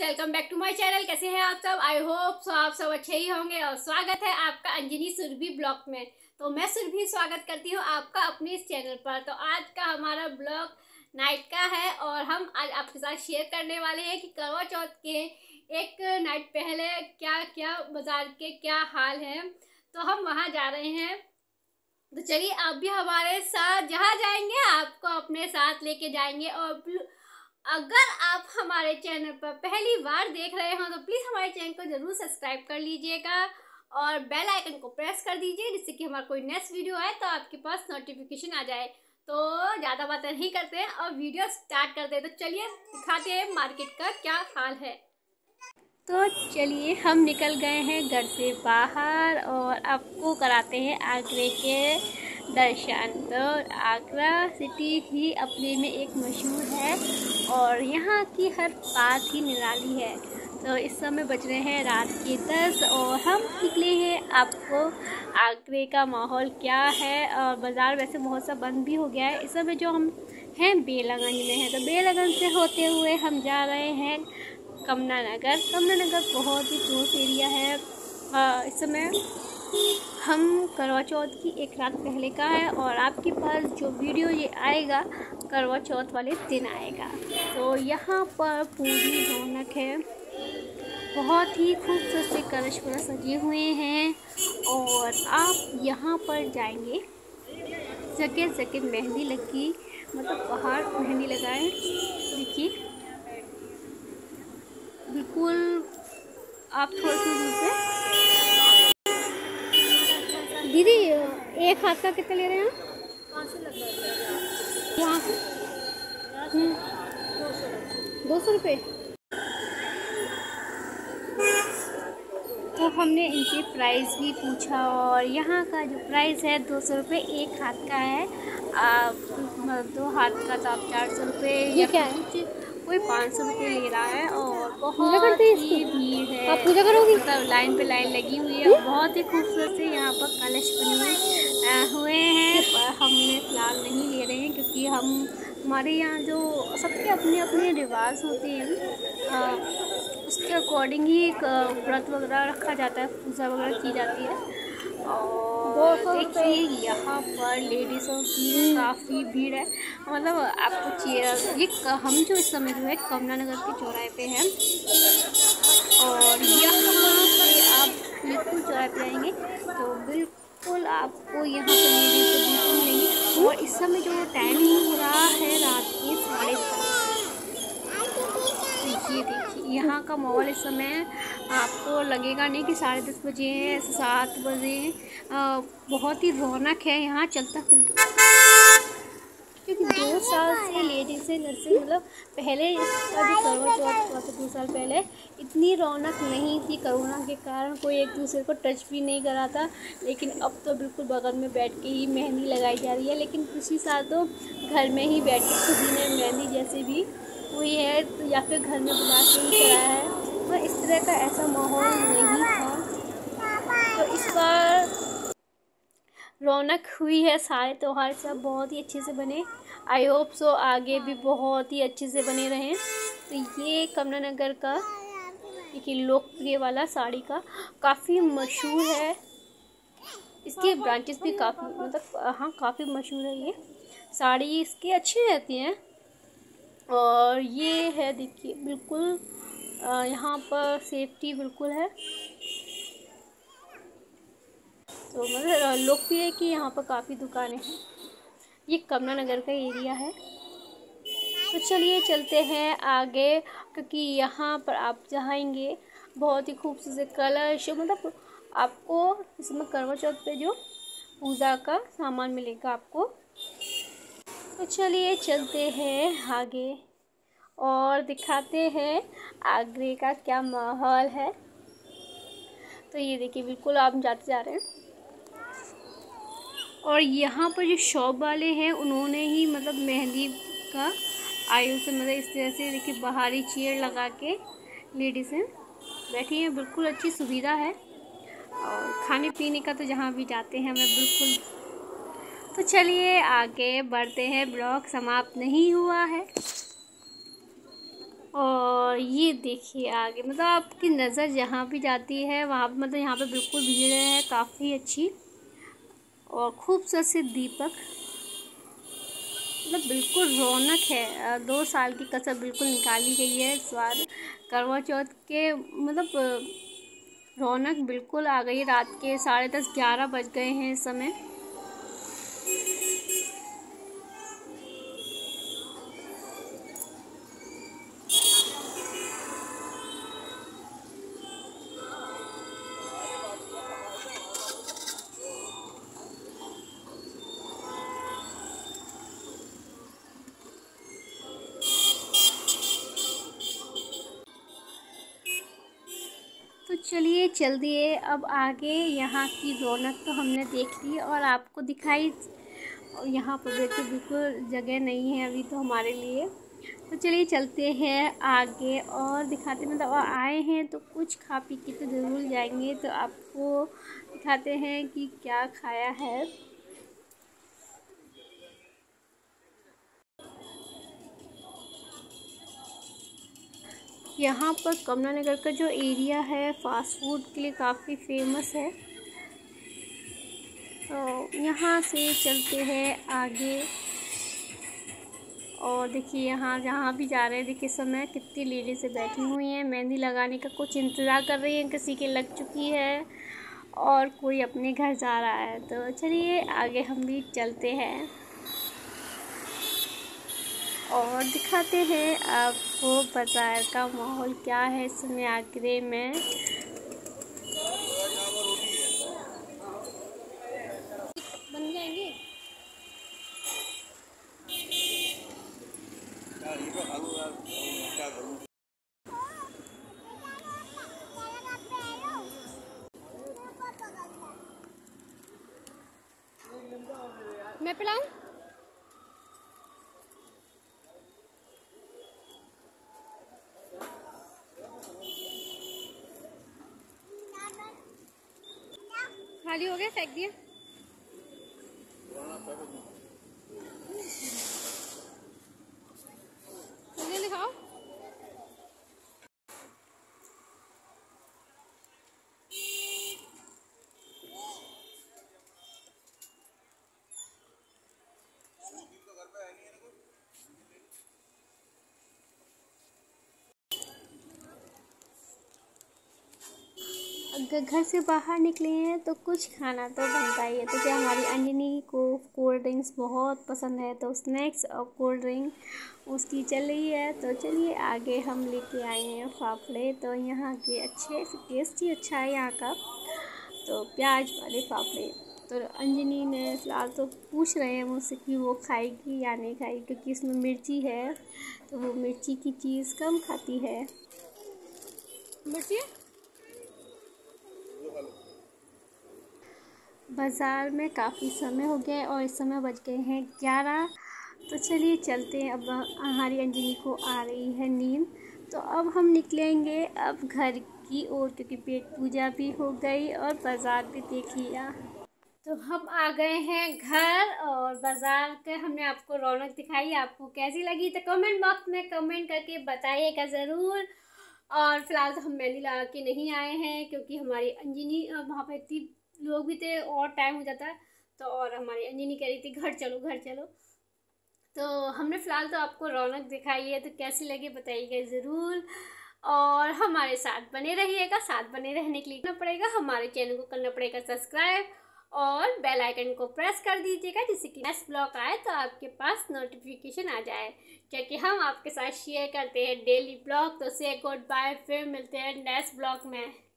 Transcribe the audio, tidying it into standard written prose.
Welcome back to my channel. कैसे हैं आप सब? आई होप सो आप सब अच्छे ही होंगे और स्वागत है आपका अंजनी सुरभि ब्लॉग में। तो मैं सुरभि स्वागत करती हूँ आपका अपने इस चैनल पर। तो आज का हमारा ब्लॉग नाइट का है और हम आज आपके साथ शेयर करने वाले हैं कि करवा चौथ के एक नाइट पहले क्या क्या बाजार के क्या हाल है। तो हम वहाँ जा रहे हैं, तो चलिए आप भी हमारे साथ जहाँ जाएंगे आपको अपने साथ लेके जाएंगे। और अगर आप हमारे चैनल पर पहली बार देख रहे हो तो प्लीज़ हमारे चैनल को ज़रूर सब्सक्राइब कर लीजिएगा और बेल आइकन को प्रेस कर दीजिए, जिससे कि हमारा कोई नेक्स्ट वीडियो आए तो आपके पास नोटिफिकेशन आ जाए। तो ज़्यादा बातें नहीं करते हैं और वीडियो स्टार्ट करते हैं। तो चलिए दिखाते हैं मार्केट का क्या हाल है। तो चलिए हम निकल गए हैं घर से बाहर और आपको कराते हैं आगरे के दर्शन। तो आगरा सिटी ही अपने में एक मशहूर है और यहाँ की हर बात ही निराली है। तो इस समय बज रहे हैं रात के 10 और हम निकले हैं आपको आगरे का माहौल क्या है। और बाज़ार वैसे बहुत सा बंद भी हो गया है। इस समय जो हम हैं बेलागंज में हैं, तो बेलागंज से होते हुए हम जा रहे हैं कमला नगर। कमला नगर बहुत ही क्लोज एरिया है। इस समय हम करवा चौथ की एक रात पहले का है और आपके पास जो वीडियो ये आएगा करवा चौथ वाले दिन आएगा। तो यहाँ पर पूरी रौनक है, बहुत ही खूबसूरत से कलश वलश सजे हुए हैं और आप यहाँ पर जाएंगे जगह जगह मेहंदी लगी, मतलब बाहर मेहंदी लगाए। देखिए बिल्कुल आप थोड़ी सी दूर पे। दीदी एक हाथ का कितना ले रहे हैं? यहाँ से 200 रुपये। तो हमने इनके प्राइस भी पूछा और यहाँ का जो प्राइस है 200 रुपये एक हाथ का है। दो हाथ का तो आप 400 रुपये। ये क्या है? कोई 500 रुपये ले रहा है और बहुत ही भीड़ है। आप पूजा करोगी? मतलब लाइन पे लाइन लगी हुई है। बहुत ही खूबसूरत से यहाँ पर कलश बने हुए हैं, पर हमने फिलहाल नहीं ले रहे हैं क्योंकि हमारे यहाँ जो सबके अपने अपने रिवाज होते हैं, उसके अकॉर्डिंग ही व्रत वगैरह रखा जाता है, पूजा वगैरह की जाती है। और देखिए यहाँ पर लेडीज़ों की काफ़ी भीड़ है। मतलब आपको चेयर ये हम जो इस समय जो है कमला नगर के चौराहे पे हैं और यहाँ पे आप बिल्कुल चौराहे पे आएंगे तो बिल्कुल आपको यहाँ पर लेडीज़ बिल्कुल नहीं। और इस समय जो टाइमिंग हो रहा है रात के 10:30। ये देखिए यहाँ का माहौल इस समय आपको लगेगा नहीं कि 10:30 बजे हैं, 7 बजे हैं। बहुत ही रौनक है यहाँ चलता फिरता, क्योंकि 2 साल से लेडीज़ से घर से मतलब पहले इसका जो करवा चौथ हुआ था 2 साल पहले, इतनी रौनक नहीं थी। कोरोना के कारण कोई एक दूसरे को टच भी नहीं करा था, लेकिन अब तो बिल्कुल बगल में बैठ के ही मेहंदी लगाई जा रही है। लेकिन पिछले साल तो घर में ही बैठ के किसी ने मेहंदी जैसे भी हुई है तो या फिर घर में बुला के ही कराया है, तो इस तरह का ऐसा माहौल नहीं था। तो इस बार रौनक हुई है, सारे त्यौहार सब बहुत ही अच्छे से बने। आई होप सो आगे भी बहुत ही अच्छे से बने रहें। तो ये कमला नगर का देखिए लोकप्रिय वाला साड़ी का काफ़ी मशहूर है। इसके ब्रांचेस भी काफ़ी मतलब हाँ काफ़ी मशहूर है। ये साड़ी इसकी अच्छी रहती हैं। और ये है देखिए बिल्कुल यहाँ पर सेफ्टी बिल्कुल है। तो मतलब लोकप्रिय है कि यहाँ पर काफ़ी दुकानें हैं। ये कमला नगर का एरिया है। तो चलिए चलते हैं आगे, क्योंकि यहाँ पर आप जाएंगे बहुत ही खूबसूरत कलश, मतलब आपको इसमें करवा चौथ पे जो पूजा का सामान मिलेगा आपको। तो चलिए चलते हैं आगे और दिखाते हैं आगरे का क्या माहौल है। तो ये देखिए बिल्कुल आप जाते जा रहे हैं और यहाँ पर जो शॉप वाले हैं उन्होंने ही मतलब मेहंदी का आयोजन मतलब इस तरह से देखिए बाहरी चेयर लगा के लेडीज़ें बैठी हैं। बिल्कुल अच्छी सुविधा है और खाने पीने का तो जहाँ भी जाते हैं हमें बिल्कुल। तो चलिए आगे बढ़ते हैं, ब्लॉग समाप्त नहीं हुआ है। और और ये देखिए आगे, मतलब आपकी नज़र जहाँ भी जाती है वहाँ, मतलब यहाँ पे बिल्कुल भीड़ है काफ़ी अच्छी, और खूबसूरत से दीपक, मतलब बिल्कुल रौनक है। 2 साल की कसर बिल्कुल निकाली गई है इस बार करवा चौथ के, मतलब रौनक बिल्कुल आ गई। रात के 10:30-11 बज गए हैं इस समय। तो चलिए चल दिए अब आगे। यहाँ की रौनक तो हमने देख ली और आपको दिखाई। और यहाँ पर देखिए बिल्कुल जगह नहीं है अभी तो हमारे लिए। तो चलिए चलते हैं आगे और दिखाते, मतलब आए हैं तो कुछ खा पी के तो ज़रूर जाएंगे। तो आपको दिखाते हैं कि क्या खाया है। यहाँ पर कमला नगर का जो एरिया है फ़ास्ट फूड के लिए काफ़ी फेमस है। तो यहाँ से चलते हैं आगे। और देखिए यहाँ जहाँ भी जा रहे हैं, देखिए समय कितनी लेडी से बैठी हुई हैं, मेहंदी लगाने का कुछ इंतज़ार कर रही हैं, किसी की लग चुकी है और कोई अपने घर जा रहा है। तो चलिए आगे हम भी चलते हैं और दिखाते हैं आपको बाज़ार का माहौल क्या है इस समय आगरे में। बन जाएंगे। मैं पिलाऊं? खाली हो गया, फेंक दिया। मुझे दिखाओ। अगर घर से बाहर निकले हैं तो कुछ खाना तो बनता ही है। तो क्या हमारी अंजनी को कोल्ड ड्रिंक्स बहुत पसंद है, तो स्नैक्स और कोल्ड ड्रिंक उसकी चल रही है। तो चलिए आगे हम लेके आए हैं फाफड़े। तो यहाँ के अच्छे, टेस्ट ही अच्छा है यहाँ का। तो प्याज वाले फाफड़े। तो अंजनी ने फ़िलहाल तो पूछ रहे हैं मुझसे कि वो खाएगी या नहीं खाएगी, क्योंकि इसमें मिर्ची है तो वो मिर्ची की चीज़ कम खाती है। मिर्ची बाज़ार में काफ़ी समय हो गया है और इस समय बज गए हैं 11। तो चलिए चलते हैं। अब हमारी अंजनी को आ रही है नींद, तो अब हम निकलेंगे अब घर की ओर, क्योंकि पेट पूजा भी हो गई और बाज़ार भी देख लिया। तो हम आ गए हैं घर और बाज़ार के हमने आपको रौनक दिखाई। आपको कैसी लगी तो कमेंट बॉक्स में कमेंट करके बताइएगा ज़रूर। और फिलहाल तो हम मेहंदी लगा के नहीं आए हैं, क्योंकि हमारी अंजनी वहाँ पर इतनी लोग भी थे और टाइम हो जाता है। तो और हमारी अंजनी कह रही थी घर चलो घर चलो। तो हमने फ़िलहाल तो आपको रौनक दिखाई है, तो कैसी लगी बताइएगा ज़रूर। और हमारे साथ बने रहिएगा। साथ बने रहने के लिए करना पड़ेगा, हमारे चैनल को करना पड़ेगा सब्सक्राइब और बेल आइकन को प्रेस कर दीजिएगा, जिससे कि नेक्स्ट ब्लॉग आए तो आपके पास नोटिफिकेशन आ जाए, क्योंकि हम आपके साथ शेयर करते हैं डेली ब्लॉग। तो से गुड बाय, फिर मिलते हैं नेक्स्ट ब्लॉग में।